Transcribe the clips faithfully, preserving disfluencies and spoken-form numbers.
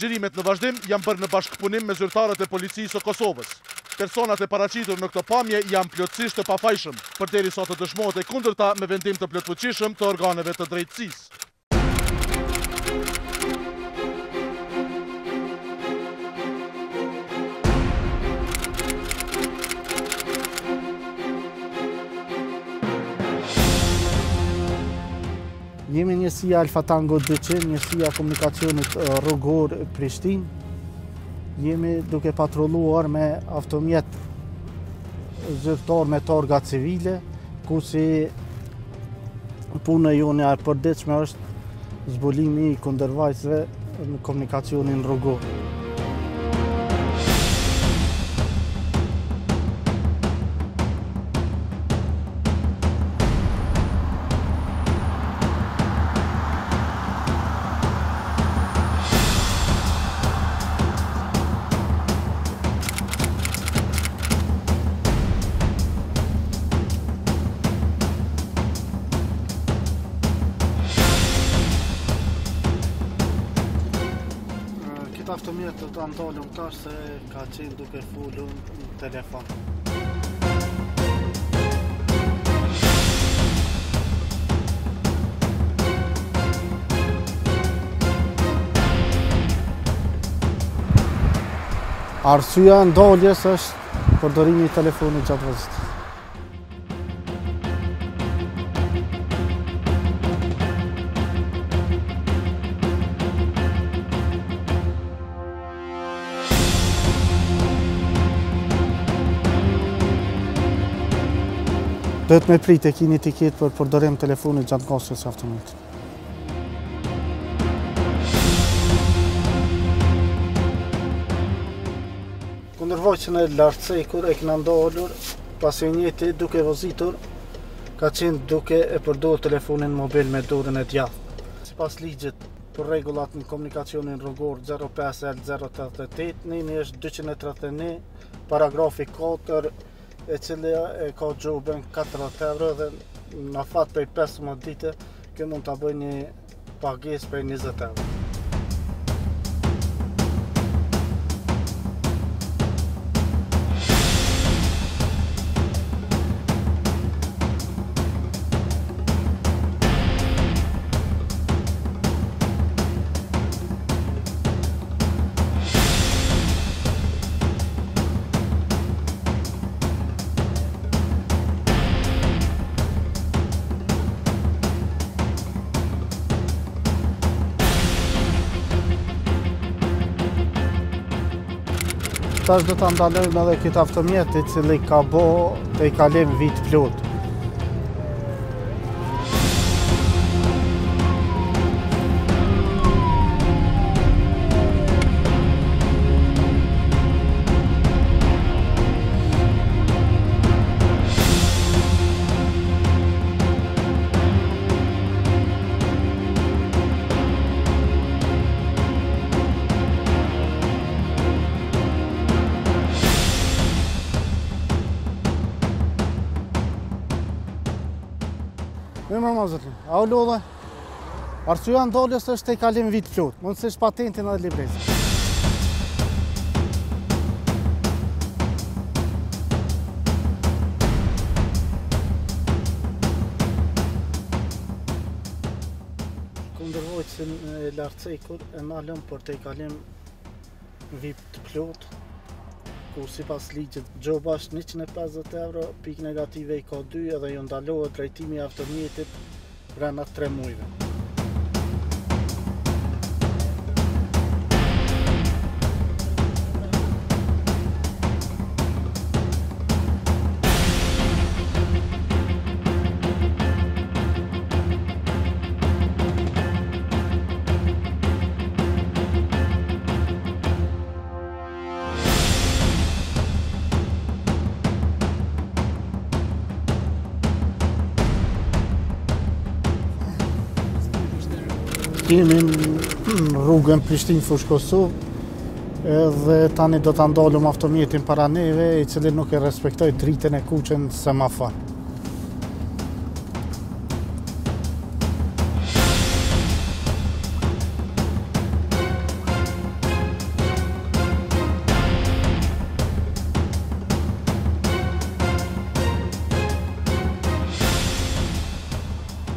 Agjërimet në vazhdim janë bërë në bashkëpunim me zyrtarët e policisë së Kosovës. Personat e paraqitur në këtë pamje janë plotësisht të pafajshëm, përderisa të dëshmohet e kundërta me vendim të plotfuqishëm të organeve të drejtësisë. Jemi njësia Alfa Tango dyqind, njësia komunikacionit rrugor Prishtinë. Jemi duke patrolluar me avtomjet zyrtar me targa civile, ku si punë jone e përditshme është zbulimi i kundërvajtësve në komunikacionin rrugor. Këtë avtomjet të të ndalëm tash se ka qenë duke folur në telefon. Arsyeja e ndaljes është përdorimi i telefonit gjatë vozitës. Duhet me prit e kini etiket për përdorim telefonit gjatë ngasjes së avtomatit. Kundërvajtësin e lartësekur e kena ndalur pasi njëti duke vozitur ka qenë duke e përdor telefonin mobil me dorën e djathtë. Sipas ligjit për rregullat në komunikacionin rrugor zero pesë L zero tre osht nëni është dyqind e tridhjetë e një, paragrafi katër, e cila e ka gjobën katërdhjetë euro dhe në afat për pesëmbëdhjetë dite kjo mund të bëjë një pagesë për njëzet euro. Tash do të ndalojmë edhe këtë avtomjet i cili ka bo të i kalim vit plot. Me më mazëtën, a u lodhe, arsyeja ndaljes është të i kalim vit plot, mundësisht patentin edhe libresin. Kundërvajtësin e lartësekur e nalëm për të i kalim vit plot, ku sipas ligjit gjoba është njëqind e pesëdhjetë euro, pikë negative i ka dy edhe ju ndalohet drejtimi i avtomjetit brenda tre muajve. Kemi në rrugën Prishtinë-Fushë Kosovë, edhe tani do të ndalëm avtomjetin para neve, i cili nuk e respektoj dritën e kuqen semafor.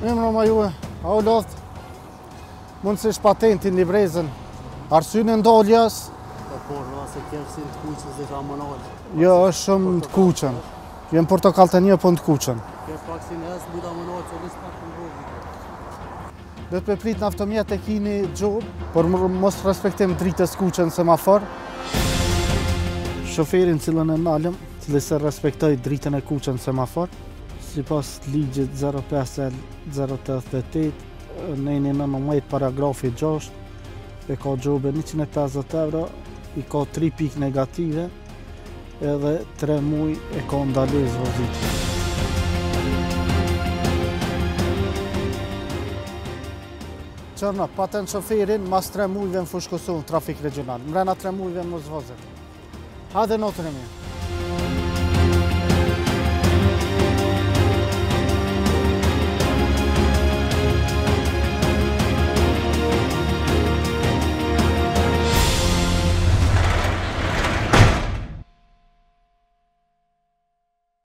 Emra ma juve, Aulodh, mundësisht patentin, librezën, arsynë e ndaljas. Por, nëse kërë si të kuqës dhe ka monal. Jo, është shumë të kuqën. Jem portokall të një, po në të kuqën. Kërë pak si në esë, buda monal, që lisë pak të ndrovi. Do të peprit në avtomjet e kini gjobë, por mos respektim dritës kuqën semafor. Shoferin cilën e nalëm, cili se respektoj dritën e kuqën semafor, si pas ligjit zero pesë L zero tetëdhjetë e tetë, në nëntëmbëdhjetë paragrafi gjashtë, e ka gjobë njëqind e pesëdhjetë euro, i ka tri pikë negative, edhe tre muj e ka ndalesë vozitje. Qërna, patent shoferin, mas tre mujve më fushkosu në trafik regional. Mrena tre mujve më zvozit. Hajde notën e mirë.